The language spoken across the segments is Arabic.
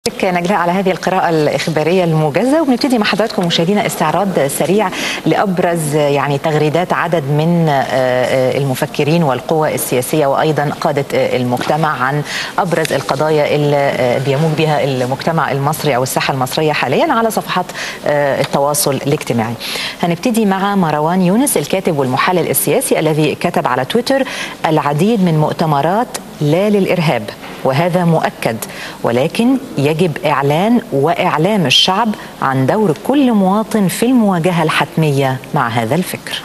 نجلاء على هذه القراءة الإخبارية الموجزة، وبنبتدي مع حضراتكم مشاهدينا استعراض سريع لأبرز تغريدات عدد من المفكرين والقوى السياسية وأيضا قادة المجتمع عن أبرز القضايا اللي بيموج بها المجتمع المصري أو الساحة المصرية حاليا على صفحات التواصل الاجتماعي. هنبتدي مع مروان يونس الكاتب والمحلل السياسي الذي كتب على تويتر: العديد من مؤتمرات لا للإرهاب، وهذا مؤكد، ولكن يجب إعلان وإعلام الشعب عن دور كل مواطن في المواجهة الحتمية مع هذا الفكر.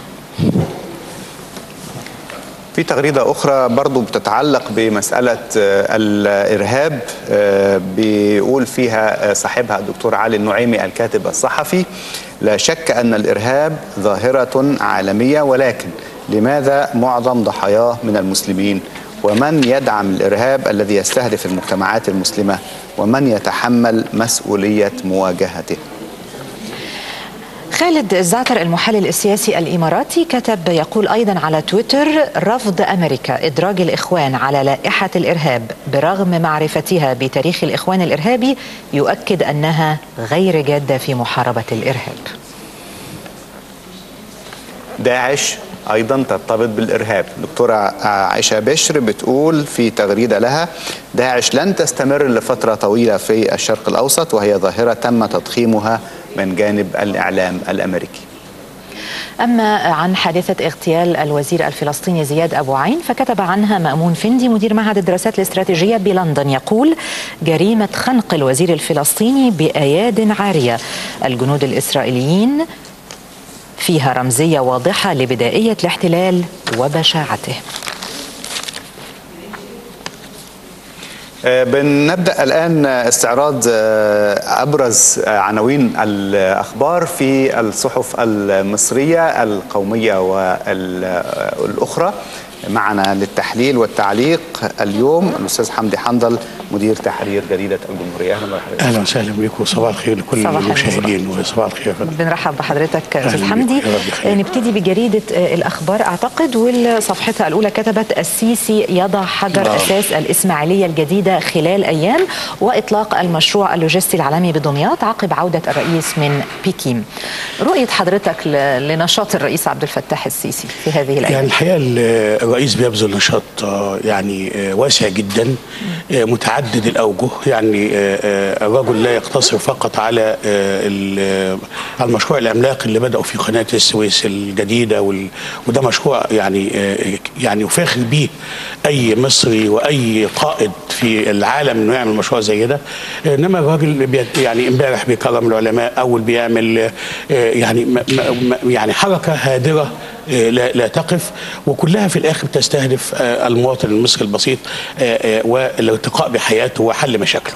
في تغريدة أخرى برضو بتتعلق بمسألة الإرهاب، بيقول فيها صاحبها الدكتور علي النعيمي الكاتب الصحفي: لا شك أن الإرهاب ظاهرة عالمية، ولكن لماذا معظم ضحاياه من المسلمين؟ ومن يدعم الإرهاب الذي يستهدف المجتمعات المسلمة؟ ومن يتحمل مسؤولية مواجهته؟ خالد الزعتر المحلل السياسي الإماراتي كتب يقول أيضا على تويتر: رفض أمريكا إدراج الإخوان على لائحة الإرهاب برغم معرفتها بتاريخ الإخوان الإرهابي يؤكد أنها غير جادة في محاربة الإرهاب. داعش أيضا ترتبط بالإرهاب. دكتورة عائشة بشر بتقول في تغريدة لها: داعش لن تستمر لفترة طويلة في الشرق الأوسط، وهي ظاهرة تم تضخيمها من جانب الإعلام الأمريكي. أما عن حادثة اغتيال الوزير الفلسطيني زياد أبو عين فكتب عنها مأمون فندي مدير معهد الدراسات الاستراتيجية بلندن يقول: جريمة خنق الوزير الفلسطيني بأياد عارية، الجنود الإسرائيليين فيها رمزية واضحة لبدائية الاحتلال وبشاعته. بنبدأ الآن استعراض أبرز عناوين الأخبار في الصحف المصرية القومية والأخرى. معنا للتحليل والتعليق اليوم الأستاذ حمدي حنظل مدير تحرير جريدة الجمهورية. أهلا وسهلا بكم، صباح الخير لكل المشاهدين وصباح الخير. بنرحب بحضرتك أستاذ حمدي. نبتدي بجريدة الأخبار أعتقد، والصفحتها الأولى كتبت: السيسي يضع حجر أساس الإسماعيلية الجديدة خلال أيام، وإطلاق المشروع اللوجستي العالمي بدمياط عقب عودة الرئيس من بكين. رؤية حضرتك لنشاط الرئيس عبد الفتاح السيسي في هذه الأيام؟ يعني الحقيقة الرئيس بيبذل نشاط واسع جدا متعدد الأوجه. يعني الرجل لا يقتصر فقط على المشروع العملاق اللي بدأوا في قناة السويس الجديدة، وده مشروع يعني يفاخر به أي مصري وأي قائد في العالم إنه يعمل مشروع زي ده. إنما الراجل يعني امبارح بيكرم العلماء، أول بيعمل يعني حركة هادرة لا تقف، وكلها في الآخر تستهدف المواطن المصري البسيط والارتقاء بحياته وحل مشاكله.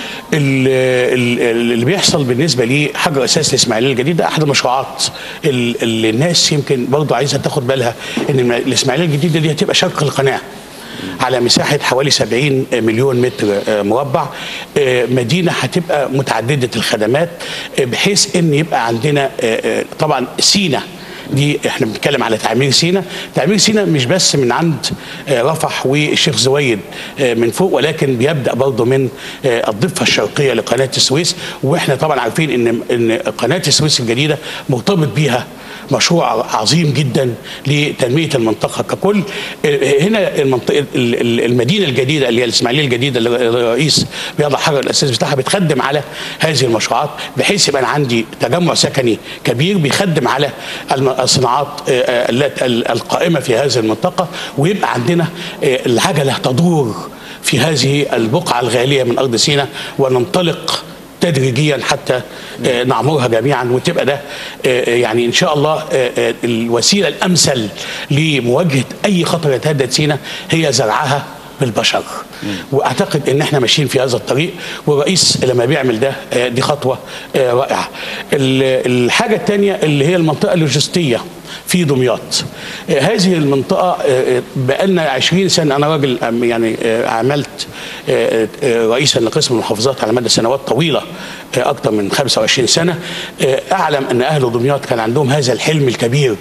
اللي بيحصل بالنسبه لي حجر اساس الاسماعيليه الجديده احد المشروعات اللي الناس يمكن برضه عايزه تاخد بالها ان الاسماعيليه الجديده دي هتبقى شرق القناه على مساحه حوالي 70 مليون متر مربع، مدينه هتبقى متعدده الخدمات، بحيث ان يبقى عندنا طبعا سينا دي احنا بنتكلم على تعمير سينا. تعمير سينا مش بس من عند رفح والشيخ زويد من فوق، ولكن بيبدا برضه من الضفه الشرقيه لقناه السويس. واحنا طبعا عارفين ان قناه السويس الجديده مرتبط بيها مشروع عظيم جدا لتنميه المنطقه ككل. هنا المدينه الجديده اللي هي الاسماعيليه الجديده اللي الرئيس بيضع حجر الاساس بتاعها بتخدم على هذه المشروعات، بحيث يبقى عندي تجمع سكني كبير بيخدم على الصناعات القائمه في هذه المنطقه، ويبقى عندنا العجله تدور في هذه البقعه الغاليه من ارض سيناء، وننطلق تدريجيا حتى نعمرها جميعا، وتبقى ده يعني ان شاء الله الوسيله الامثل لمواجهه اي خطر يتهدد سيناء هي زرعها بالبشر. واعتقد ان احنا ماشيين في هذا الطريق، والرئيس لما بيعمل ده دي خطوه رائعه. الحاجه الثانيه اللي هي المنطقه اللوجستيه في دمياط. هذه المنطقة بقالنا 20 سنة، أنا راجل يعني عملت رئيسا لقسم المحافظات على مدى سنوات طويلة أكثر من 25 سنة. أعلم أن أهل دمياط كان عندهم هذا الحلم الكبير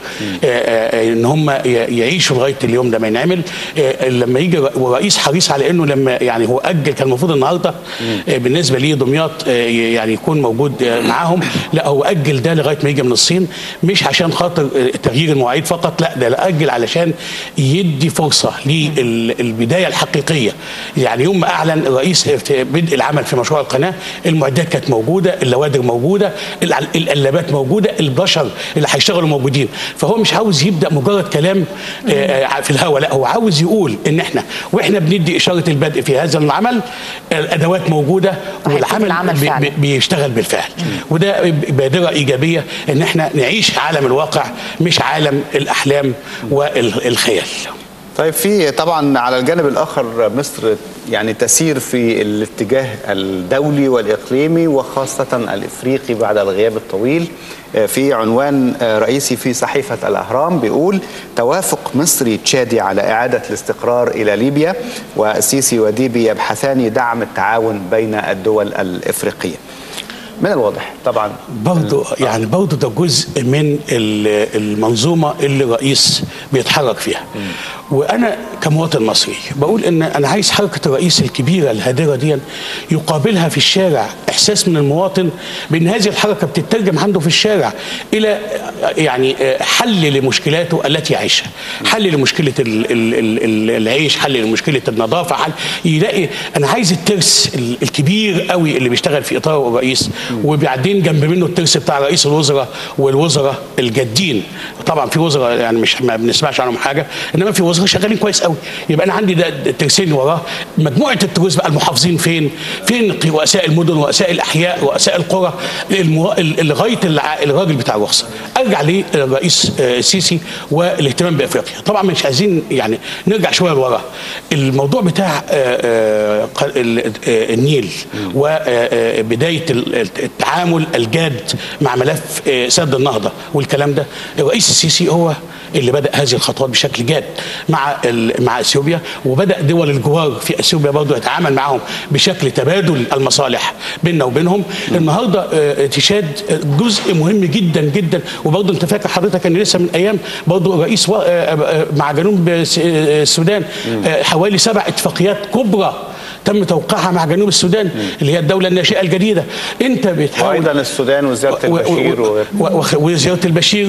إن هم يعيشوا لغاية اليوم ده ما ينعمل. لما يجي ورئيس حريص على إنه لما يعني هو أجل، كان المفروض النهارده بالنسبة لي دمياط يعني يكون موجود معاهم، لا هو أجل ده لغاية ما يجي من الصين، مش عشان خاطر تغيير المواعيد فقط، لا ده أجل علشان يدي فرصة للبداية الحقيقية. يعني يوم ما أعلن الرئيس بدء العمل في مشروع القناة، المعدات كانت موجودة، اللوادر موجودة، القلابات موجودة، البشر اللي هيشتغلوا موجودين. فهو مش عاوز يبدأ مجرد كلام في الهواء، لا هو عاوز يقول إن وإحنا بندي إشارة البدء في هذا العمل، الأدوات موجودة والعمل بيشتغل بالفعل. وده بادرة إيجابية إن إحنا نعيش عالم الواقع مش عالم الأحلام والخيال. طيب، في طبعا على الجانب الآخر مصر يعني تسير في الاتجاه الدولي والإقليمي وخاصة الإفريقي بعد الغياب الطويل. في عنوان رئيسي في صحيفة الأهرام بيقول: توافق مصري تشادي على إعادة الاستقرار إلى ليبيا، والسيسي وديبي يبحثان دعم التعاون بين الدول الإفريقية. من الواضح طبعا برضه ده جزء من المنظومه اللي الرئيس بيتحرك فيها. وانا كمواطن مصري بقول ان انا عايز حركه الرئيس الكبيره الهادره دي يقابلها في الشارع احساس من المواطن بان هذه الحركه بتترجم عنده في الشارع الى يعني حل لمشكلاته التي يعيشها، حل لمشكله العيش، حل لمشكله النظافه، حل يلاقي. انا عايز الترس الكبير قوي اللي بيشتغل في اطاره الرئيس، وبعدين جنب منه الترس بتاع رئيس الوزراء والوزراء الجادين. طبعا في وزراء يعني مش ما بنسمعش عنهم حاجه، انما في وزراء شغالين كويس قوي. يبقى انا عندي ده الترسين وراه مجموعه التروس بقى. المحافظين فين رؤساء المدن ورؤساء الاحياء ورؤساء القرى لغايه الراجل بتاع الرخصه. ارجع للرئيس السيسي والاهتمام بافريقيا. طبعا مش عايزين يعني نرجع شويه لورا. الموضوع بتاع النيل وبدايه التعامل الجاد مع ملف سد النهضه والكلام ده، الرئيس السيسي هو اللي بدأ هذه الخطوات بشكل جاد مع اثيوبيا، وبدأ دول الجوار في اثيوبيا برضه يتعامل معهم بشكل تبادل المصالح بيننا وبينهم. النهارده تشاد جزء مهم جدا جدا. وبرضه انت فاكر حضرتك ان لسه من ايام برضه الرئيس مع جنوب السودان حوالي 7 اتفاقيات كبرى تم توقيعها مع جنوب السودان اللي هي الدولة الناشئة الجديدة. انت بتحاول وايضا السودان وزيارة البشير وزيارة البشير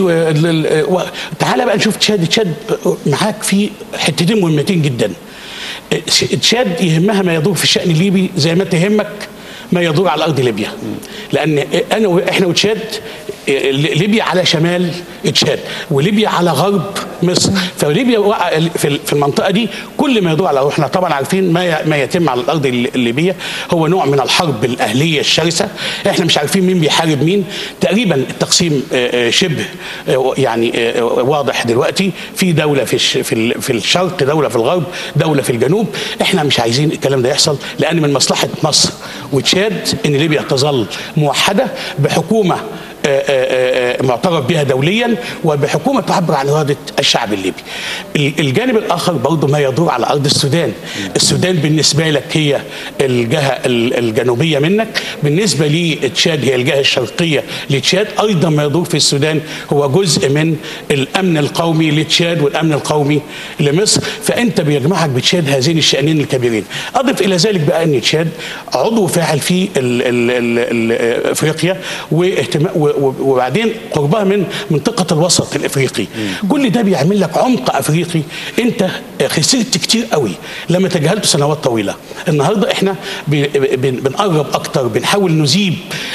تعال بقى نشوف تشاد معاك في حتتين مهمتين جدا. تشاد يهمها ما يدور في الشأن الليبي زي ما تهمك ما يدور على أرض ليبيا، لأن احنا وتشاد، ليبيا على شمال تشاد وليبيا على غرب مصر، فليبيا في المنطقه دي كل ما يدور على، احنا طبعا عارفين ما يتم على الارض الليبيه هو نوع من الحرب الاهليه الشرسه. احنا مش عارفين مين بيحارب مين. تقريبا التقسيم شبه يعني واضح دلوقتي، في دوله في الشرق، دوله في الغرب، دوله في الجنوب. احنا مش عايزين الكلام ده يحصل، لان من مصلحه مصر وتشاد ان ليبيا تظل موحده بحكومه معترف بها دوليا وبحكومه تعبر عن اراده الشعب الليبي. الجانب الاخر برضه ما يدور على ارض السودان. السودان بالنسبه لك هي الجهه الجنوبيه منك، بالنسبه لتشاد هي الجهه الشرقيه لتشاد. ايضا ما يدور في السودان هو جزء من الامن القومي لتشاد والامن القومي لمصر. فانت بيجمعك بتشاد هذين الشانين الكبيرين. اضف الى ذلك بقى ان تشاد عضو فاعل في افريقيا وبعدين قربها من منطقه الوسط الافريقي. كل ده بيعمل لك عمق افريقي انت خسرت كتير قوي لما تجاهلته سنوات طويله. النهارده احنا بنقرب اكتر، بنحاول نذيب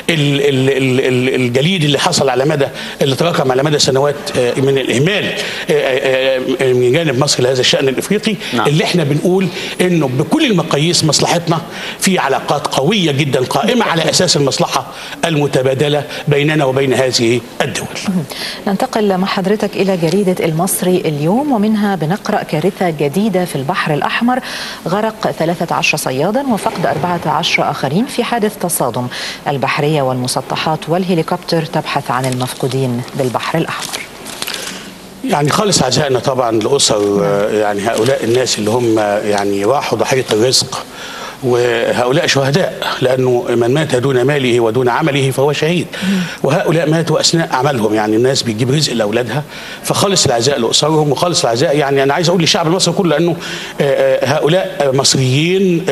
الجليد اللي حصل على مدى اللي تراكم على مدى سنوات من الاهمال من جانب مصر لهذا الشان الافريقي. نعم. اللي احنا بنقول انه بكل المقاييس مصلحتنا في علاقات قويه جدا قائمه على اساس المصلحه المتبادله بيننا وبين هذه الدول. ننتقل مع حضرتك إلى جريدة المصري اليوم، ومنها بنقرأ: كارثة جديدة في البحر الأحمر، غرق 13 صيادا وفقد 14 آخرين في حادث تصادم. البحرية والمسطحات والهليكوبتر تبحث عن المفقودين بالبحر الأحمر. يعني خالص عزائنا طبعا لأسر يعني هؤلاء الناس اللي هم يعني راحوا ضحية الرزق، وهؤلاء شهداء، لأنه من مات دون ماله ودون عمله فهو شهيد، وهؤلاء ماتوا أثناء عملهم. يعني الناس بتجيب رزق لأولادها، فخالص العزاء لأسرهم وخالص العزاء. يعني أنا عايز أقول للشعب المصري كله لأنه هؤلاء مصريين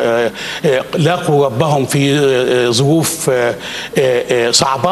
لاقوا ربهم في ظروف صعبة،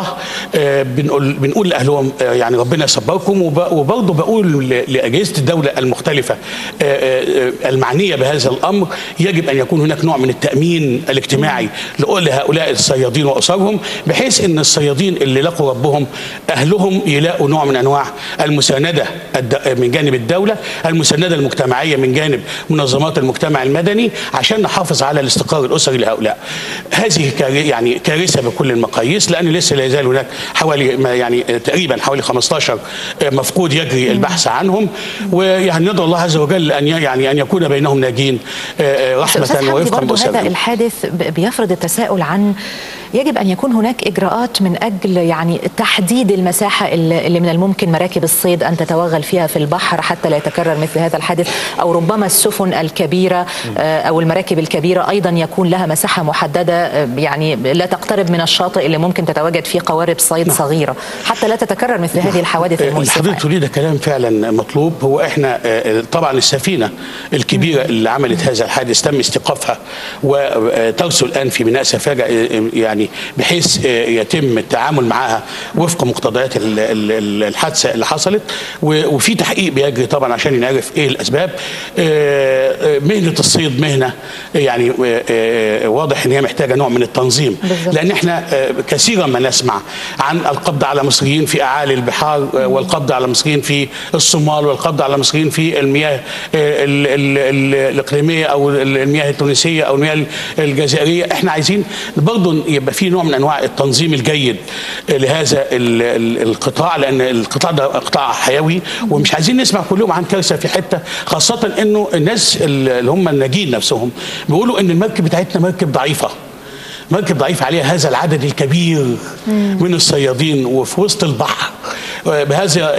بنقول لأهلهم يعني ربنا يصبركم. وبرضه بقول لأجهزة الدولة المختلفة المعنية بهذا الأمر، يجب أن يكون هناك نوع من التأمين الاجتماعي لهؤلاء الصيادين وأسرهم، بحيث أن الصيادين اللي لقوا ربهم أهلهم يلاقوا نوع من أنواع المساندة من جانب الدولة، المساندة المجتمعية من جانب منظمات المجتمع المدني، عشان نحافظ على الاستقرار الأسري لهؤلاء. هذه يعني كارثة بكل المقاييس، لأن لسه لا يزال هناك حوالي يعني تقريبا حوالي 15 مفقود يجري البحث عنهم، ويعني ندعو الله عز وجل أن يكون بينهم ناجين رحمة ووفقا بأسرهم. هذا الحادث بيفرض التساؤل عن يجب أن يكون هناك إجراءات من أجل يعني تحديد المساحة اللي من الممكن مراكب الصيد أن تتوغل فيها في البحر حتى لا يتكرر مثل هذا الحادث، أو ربما السفن الكبيرة أو المراكب الكبيرة أيضا يكون لها مساحة محددة يعني لا تقترب من الشاطئ اللي ممكن تتواجد فيه قوارب صيد صغيرة حتى لا تتكرر مثل هذه الحوادث المؤسفة. حضرتك تقولي ده كلام فعلا مطلوب. هو احنا طبعا السفينة الكبيرة اللي عملت هذا الحادث تم استيقافها وترسل الآن في ميناء سفاجة، يعني بحيث يتم التعامل معها وفق مقتضيات الحادثة اللي حصلت، وفي تحقيق بيجري طبعا عشان نعرف ايه الاسباب. مهنة الصيد مهنة يعني واضح ان هي محتاجة نوع من التنظيم بالزبط. لان احنا كثيرا ما نسمع عن القبض على مصريين في اعالي البحار، والقبض على مصريين في الصومال، والقبض على مصريين في المياه الاقليمية او المياه التونسية او المياه الجزائرية. احنا عايزين برضه يبقى في نوع من انواع التنظيم الجيد لهذا القطاع، لان القطاع ده قطاع حيوي، ومش عايزين نسمع كل يوم عن كارثه في حته، خاصه انه الناس اللي هم الناجين نفسهم بيقولوا ان المركب بتاعتنا مركب ضعيفه، مركب ضعيف عليها هذا العدد الكبير من الصيادين وفي وسط البحر بهذا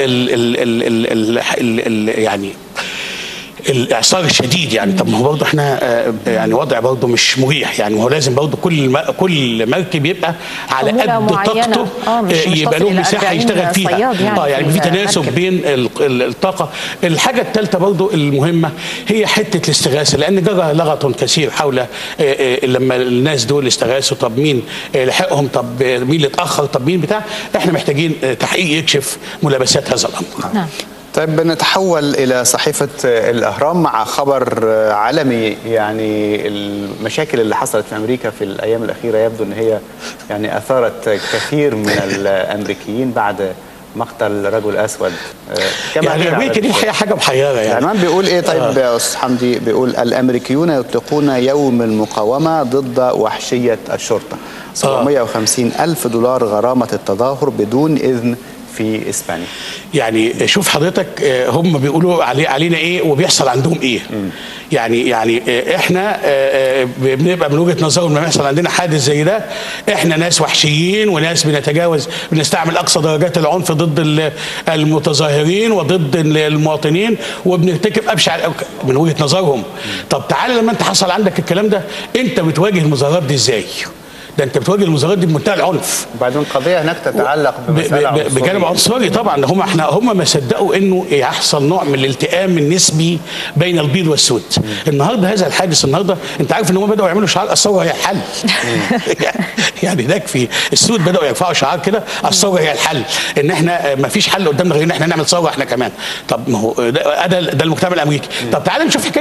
يعني الاعصار الشديد. يعني طب ما هو برضه احنا يعني وضع برضه مش مريح، يعني هو لازم برضه كل مركب يبقى على قد طاقته، يبقى له مساحه يشتغل فيها، يعني في تناسب بين الطاقه. الحاجه الثالثه برضه المهمه هي حته الاستغاثه، لان جرى لغط كثير حول لما الناس دول استغاثوا، طب مين لحقهم، طب مين اللي اتاخر، طب مين بتاع. احنا محتاجين تحقيق يكشف ملابسات هذا الامر. نعم. طيب نتحول إلى صحيفة الأهرام مع خبر عالمي. يعني المشاكل اللي حصلت في أمريكا في الأيام الأخيرة يبدو أن هي يعني أثارت كثير من الأمريكيين بعد مقتل رجل أسود. يعني أمريكا دي حاجة محيرة. يعني كمان بيقول إيه طيب يا أستاذ حمدي؟ بيقول الأمريكيون يطلقون يوم المقاومة ضد وحشية الشرطة، 750,000 دولار غرامة التظاهر بدون إذن في اسبانيا. يعني شوف حضرتك هم بيقولوا علينا ايه وبيحصل عندهم ايه. يعني احنا بنبقى من وجهه نظرهم لما يحصل عندنا حادث زي ده احنا ناس وحشيين وناس بنستعمل اقصى درجات العنف ضد المتظاهرين وضد المواطنين وبنرتكب ابشع من وجهه نظرهم. طب تعالى لما انت حصل عندك الكلام ده انت بتواجه المظاهرات دي ازاي؟ ده انت بتواجه المظاهرات دي بمنتهى العنف. وبعدين القضيه هناك تتعلق بجانب عنصري طبعا. هم ما صدقوا انه يحصل نوع من الالتئام النسبي بين البيض والسود. النهارده هذا الحادث النهارده انت عارف ان هم بداوا يعملوا شعار الثوره هي الحل. يعني هناك في السود بداوا يرفعوا شعار كده الثوره هي الحل، ان احنا ما فيش حل قدامنا غير ان احنا نعمل ثوره احنا كمان. طب ما هو ده المجتمع الامريكي. طب تعالى نشوف حكايه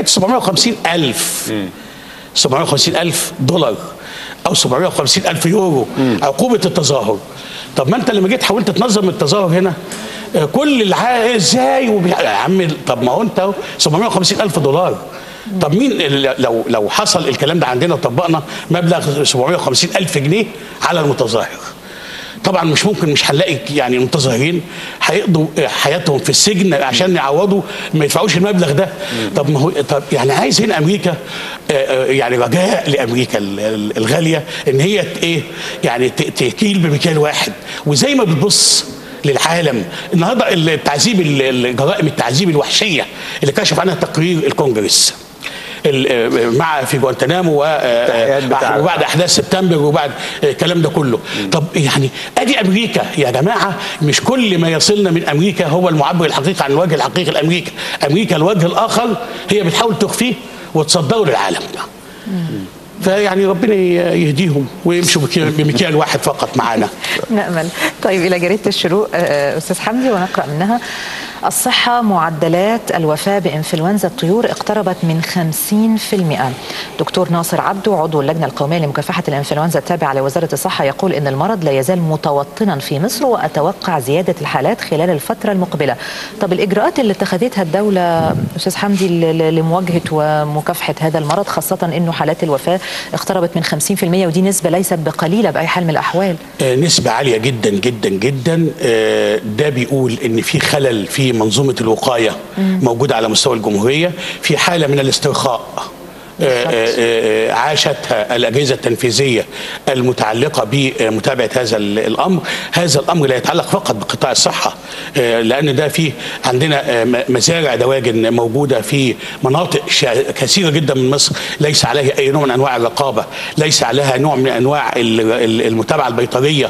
750,000 دولار او 750,000 يورو عقوبه التظاهر. طب ما انت لما جيت حاولت تنظم التظاهر هنا كل اللي ازاي يا عم، طب ما هو انت 750,000 دولار. طب مين لو حصل الكلام ده عندنا وطبقنا مبلغ 750,000 جنيه على المتظاهر، طبعا مش هنلاقي يعني المتظاهرين هيقضوا حياتهم في السجن عشان يعوضوا ما يدفعوش المبلغ ده. طب ما هو يعني عايز هنا امريكا يعني رجاء لامريكا الغاليه ان هي ايه يعني تكيل بمكيال واحد، وزي ما بتبص للعالم. النهارده التعذيب، الجرائم التعذيب الوحشيه اللي كشف عنها تقرير الكونجرس مع في جوانتنامو وبعد احداث سبتمبر وبعد الكلام ده كله. طب يعني ادي امريكا يا جماعه، مش كل ما يصلنا من امريكا هو المعبر الحقيقي عن الوجه الحقيقي لامريكا. امريكا الوجه الاخر هي بتحاول تخفيه وتصدره للعالم. فيعني ربنا يهديهم ويمشوا بمكيال واحد فقط معانا. نأمل. طيب إلى جريدة الشروق أستاذ حمدي ونقرأ منها: الصحة، معدلات الوفاة بإنفلونزا الطيور اقتربت من 50%. دكتور ناصر عبدو عضو اللجنة القومية لمكافحة الإنفلونزا التابعة لوزارة الصحة يقول إن المرض لا يزال متوطنا في مصر وأتوقع زيادة الحالات خلال الفترة المقبلة. طب الإجراءات اللي اتخذتها الدولة أستاذ حمدي لمواجهة ومكافحة هذا المرض، خاصة إنه حالات الوفاة اقتربت من 50%، ودي نسبة ليست بقليلة بأي حال من الأحوال. نسبة عالية جدا جدا جدا. ده بيقول إن في خلل في منظومة الوقاية موجودة على مستوى الجمهورية، في حالة من الاسترخاء عاشتها الأجهزة التنفيذية المتعلقة بمتابعة هذا الأمر. هذا الأمر لا يتعلق فقط بقطاع الصحة، لأن ده فيه عندنا مزارع دواجن موجودة في مناطق كثيرة جدا من مصر ليس عليها أي نوع من أنواع الرقابة، ليس عليها نوع من أنواع المتابعة البيطرية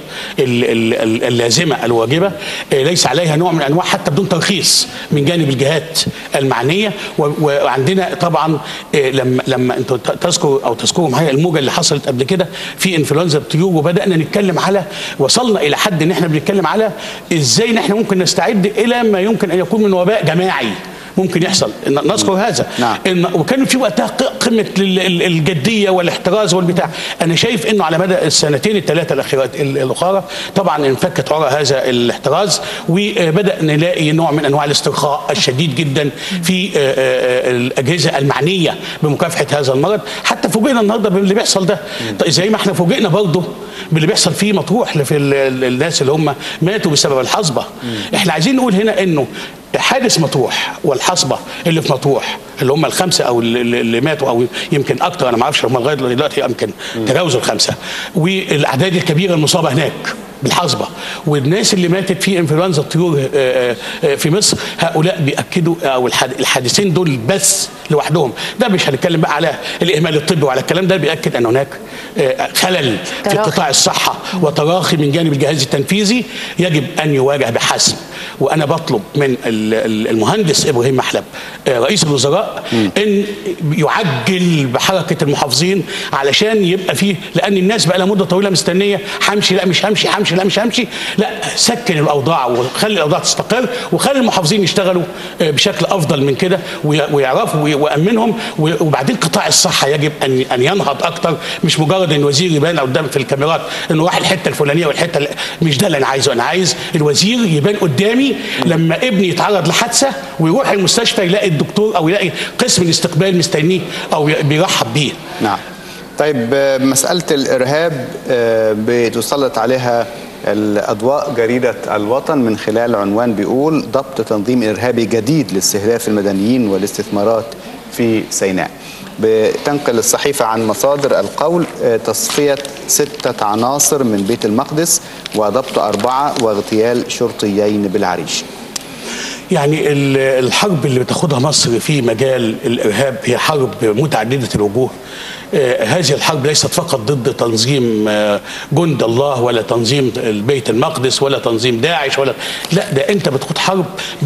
اللازمة الواجبة، ليس عليها نوع من أنواع حتى بدون ترخيص من جانب الجهات المعنية. وعندنا طبعا لما انتوا تذكروا معايا الموجه اللي حصلت قبل كده في انفلونزا الطيور، وبدانا نتكلم على، وصلنا الى حد ان احنا بنتكلم على ازاي نحن ممكن نستعد الى ما يمكن ان يكون من وباء جماعي ممكن يحصل. نذكر هذا. نعم. وكان في وقتها قمه الجديه والاحتراز والبتاع. انا شايف انه على مدى السنتين الثلاثه الاخرى طبعا انفكت وراء هذا الاحتراز، وبدا نلاقي نوع من انواع الاسترخاء الشديد جدا في الاجهزه المعنيه بمكافحه هذا المرض. حتى فوجئنا النهارده باللي بيحصل ده. زي ما احنا فوجئنا برضه باللي بيحصل في مطروح في الناس اللي هم ماتوا بسبب الحصبه. احنا عايزين نقول هنا انه حادث مطروح والحصبه اللي في مطروح اللي هم الخمسه او اللي ماتوا او يمكن اكتر، انا ما اعرفش هم لغايه دلوقتي يمكن تجاوزوا الخمسه، والاعداد الكبيره المصابه هناك بالحصبه، والناس اللي ماتت في انفلونزا الطيور في مصر، هؤلاء بياكدوا او الحادثين دول بس لوحدهم، ده مش هنتكلم بقى على الاهمال الطبي وعلى الكلام ده، بياكد ان هناك خلل في قطاع الصحه وتراخي من جانب الجهاز التنفيذي يجب ان يواجه بحسم. وانا بطلب من المهندس ابراهيم محلب رئيس الوزراء ان يعجل بحركه المحافظين علشان يبقى فيه، لان الناس بقى لها مده طويله مستنيه، همشي لا مش همشي، همشي لا مش همشي، لا سكن الاوضاع وخلي الاوضاع تستقر وخلي المحافظين يشتغلوا بشكل افضل من كده ويعرفوا ويامنهم. وبعدين قطاع الصحه يجب ان ينهض اكتر، مش مجرد ان الوزير يبان قدام في الكاميرات انه راح الحته الفلانيه والحته مش ده اللي انا عايزه. انا عايز الوزير يبان قدامي لما ابني يتعرض لحادثه ويروح المستشفى يلاقي الدكتور او يلاقي قسم الاستقبال مستنيه او بيرحب بيه. نعم. طيب مسألة الإرهاب بتسلط عليها الأضواء جريدة الوطن من خلال عنوان بيقول: ضبط تنظيم إرهابي جديد لاستهداف المدنيين والاستثمارات في سيناء. بتنقل الصحيفة عن مصادر القول تصفية 6 عناصر من بيت المقدس وضبط 4 واغتيال شرطيين بالعريش. يعني الحرب اللي بتاخدها مصر في مجال الإرهاب هي حرب متعددة الوجوه. هذه الحرب ليست فقط ضد تنظيم جند الله ولا تنظيم بيت المقدس ولا تنظيم داعش ولا، لا، ده انت بتخوض حرب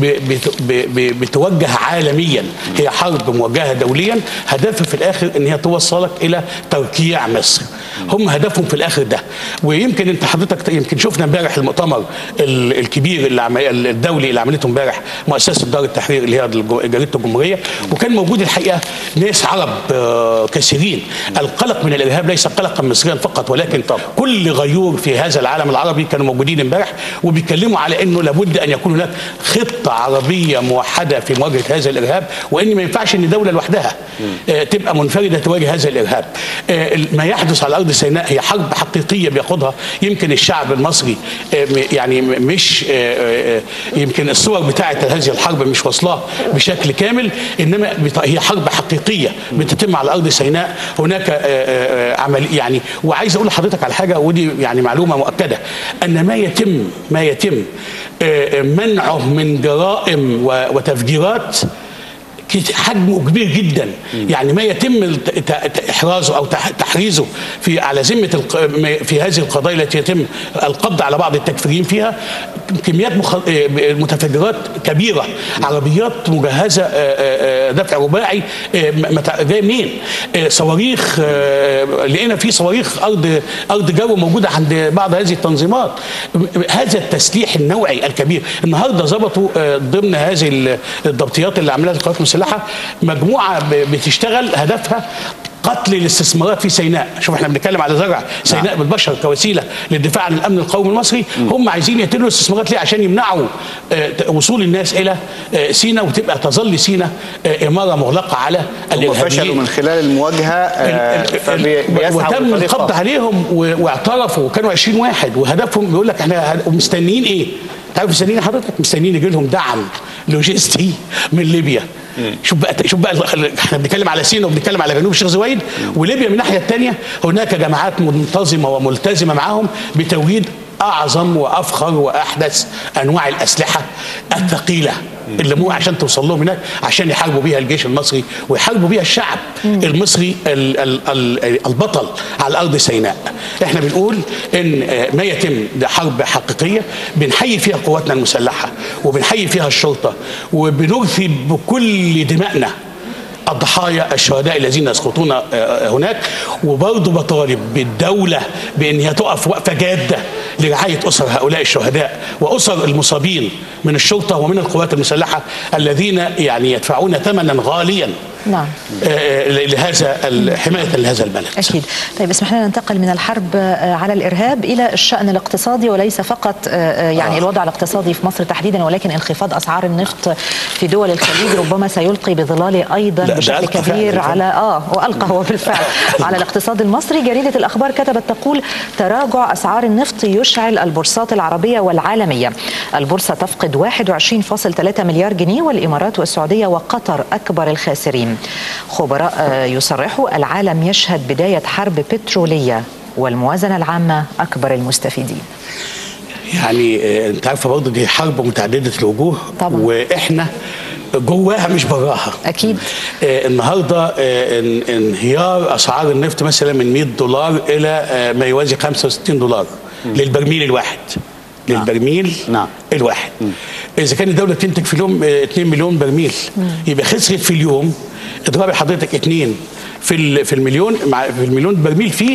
بتوجه عالميا، هي حرب موجهه دوليا، هدفها في الاخر ان هي توصلك الى تركيع مصر. هم هدفهم في الاخر ده. ويمكن انت حضرتك يمكن شفنا امبارح المؤتمر الكبير الدولي اللي عملته امبارح مؤسسه دار التحرير اللي هي جريده الجمهوريه، وكان موجود الحقيقه ناس عرب كثيرين. القلق من الارهاب ليس قلقا مصريا فقط، ولكن كل غيور في هذا العالم العربي كانوا موجودين امبارح وبيتكلموا على انه لابد ان يكون هناك خطه عربيه موحده في مواجهه هذا الارهاب، وان ما ينفعش ان دوله لوحدها تبقى منفرده تواجه هذا الارهاب. ما يحدث على ارض ارض سيناء هي حرب حقيقيه بياخدها يمكن الشعب المصري، يعني مش يمكن الصور بتاعه هذه الحرب مش واصلاه بشكل كامل، انما هي حرب حقيقيه بتتم على ارض سيناء. هناك عمل يعني، وعايز اقول لحضرتك على حاجه ودي يعني معلومه مؤكده، ان ما يتم منعه من جرائم وتفجيرات حجمه كبير جدا. يعني ما يتم احرازه او تحريزه على ذمه في هذه القضايا التي يتم القبض على بعض التكفيرين فيها كميات متفجرات كبيره، عربيات مجهزه دفع رباعي جاي منين؟ صواريخ، لقينا في صواريخ ارض جو موجوده عند بعض هذه التنظيمات. هذا التسليح النوعي الكبير النهارده ظبطوا ضمن هذه الضبطيات اللي عملها القوات المسلحه مجموعه بتشتغل هدفها قتل الاستثمارات في سيناء. شوف احنا بنتكلم على زرع سيناء بالبشر كوسيله للدفاع عن الامن القومي المصري، هم عايزين يقتلوا الاستثمارات ليه؟ عشان يمنعوا وصول الناس الى سيناء، وتبقى تظل سيناء اماره مغلقه على الارهابيين. فشلوا من خلال المواجهه وتم القبض عليهم واعترفوا، وكانوا 20 واحد، وهدفهم بيقول لك احنا مستنيين ايه؟ تعرف مستنيين حضرتك؟ مستنيين يجي لهم دعم لوجستي من ليبيا. شوف بقى احنا بنتكلم على سيناء وبنتكلم على جنوب الشيخ زويد، وليبيا من الناحيه الثانيه هناك جماعات منتظمه وملتزمه معاهم بتوجيد اعظم وافخر واحدث انواع الاسلحه الثقيله اللي مو عشان توصل لهم هناك عشان يحاربوا بيها الجيش المصري ويحاربوا بيها الشعب المصري البطل على ارض سيناء. احنا بنقول ان ما يتم ده حرب حقيقيه بنحيي فيها قواتنا المسلحه وبنحيي فيها الشرطه وبنرثي بكل دمائنا الضحايا الشهداء الذين يسقطون هناك، وبرضه بطالب بالدولة بأن هي تقف وقفة جادة لرعاية أسر هؤلاء الشهداء وأسر المصابين من الشرطة ومن القوات المسلحة الذين يعني يدفعون ثمنا غاليا نعم لهذا حماية لهذا البلد. أكيد. طيب اسمح لنا ننتقل من الحرب على الإرهاب إلى الشأن الاقتصادي، وليس فقط يعني الوضع الاقتصادي في مصر تحديدا، ولكن انخفاض أسعار النفط في دول الخليج ربما سيلقي بظلاله أيضا بشكل كبير على وألقى هو بالفعل على الاقتصاد المصري. جريدة الأخبار كتبت تقول تراجع أسعار النفط يشعل البورصات العربية والعالمية. البورصة تفقد 21.3 مليار جنيه، والإمارات والسعودية وقطر أكبر الخاسرين. خبراء يصرحوا العالم يشهد بداية حرب بترولية والموازنة العامة أكبر المستفيدين. يعني انت عارفه برضه دي حرب متعدده الوجوه طبعا، واحنا جواها مش براها. اكيد. النهارده انهيار اسعار النفط مثلا من $100 الى ما يوازي $65 للبرميل الواحد. للبرميل الواحد. اذا كانت الدوله بتنتج في اليوم 2 مليون برميل، يبقى خسرت في اليوم، اضربي حضرتك 2 في المليون برميل فيه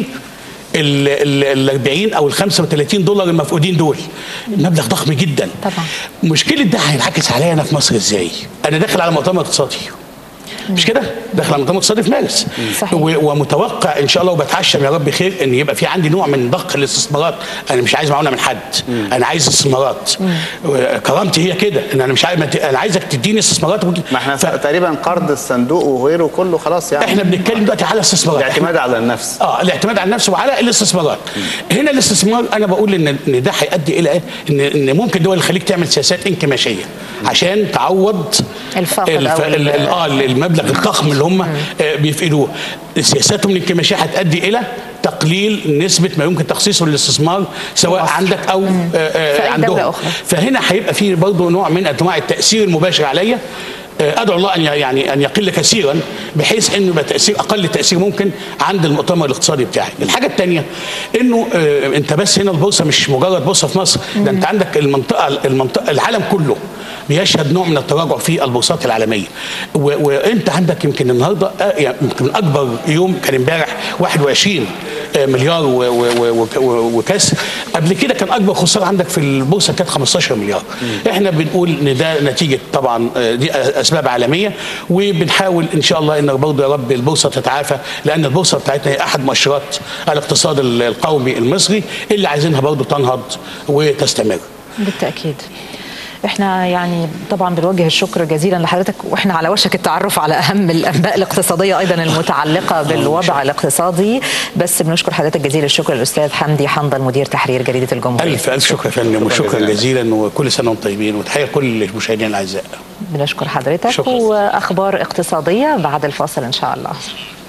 ال 40 او ال $35 المفقودين دول، مبلغ ضخم جدا طبعا. مشكله ده هينعكس عليا انا في مصر ازاي؟ انا داخل على مؤتمر اقتصادي، مش كده؟ داخل على مؤتمر اقتصادي في مارس، ومتوقع ان شاء الله وبتعشم يا رب خير ان يبقى في عندي نوع من ضخ الاستثمارات. انا مش عايز معونه من حد، انا عايز استثمارات. كرامتي هي كده ان انا مش عايز، انا عايزك تديني استثمارات. ما احنا تقريبا قرض الصندوق وغيره كله خلاص يعني. احنا بنتكلم دلوقتي على الاستثمارات، الاعتماد على النفس. الاعتماد على النفس وعلى الاستثمارات. هنا الاستثمار انا بقول ان ده هيؤدي الى ان ممكن دول الخليج تعمل سياسات انكماشيه عشان تعوض المبلغ الضخم اللي هم بيفقدوه. سياساتهم الانكماشيه هتؤدي الى تقليل نسبه ما يمكن تخصيصه للاستثمار سواء عندك او عندهم. فهنا هيبقى في برضه نوع من انواع التاثير المباشر عليا. ادعو الله ان يقل كثيرا بحيث انه يبقى تاثير اقل تاثير ممكن عند المؤتمر الاقتصادي بتاعي. الحاجه الثانيه انه انت بس هنا البورصه مش مجرد بورصه في مصر، ده انت عندك المنطقه العالم كله بيشهد نوع من التراجع في البورصات العالميه. وانت عندك يمكن النهارده يمكن اكبر يوم كان امبارح 21 مليار وكسر. قبل كده كان اكبر خساره عندك في البورصه كانت 15 مليار. احنا بنقول ان ده نتيجه طبعا دي اسباب عالميه، وبنحاول ان شاء الله ان برضه يا رب البورصه تتعافى، لان البورصه بتاعتنا هي احد مؤشرات الاقتصاد القومي المصري اللي عايزينها برضه تنهض وتستمر. بالتاكيد. احنا يعني طبعا بنوجه الشكر جزيلا لحضرتك، واحنا على وشك التعرف على اهم الانباء الاقتصاديه ايضا المتعلقه بالوضع الاقتصادي، بس بنشكر حضرتك جزيل الشكر الاستاذ حمدي حنظل مدير تحرير جريده الجمهوريه. الف شكر يا فندم، وشكرا جزيلا، وكل سنه وانتم طيبين، وتحيه لكل المشاهدين الاعزاء. بنشكر حضرتك. واخبار اقتصاديه بعد الفاصل ان شاء الله.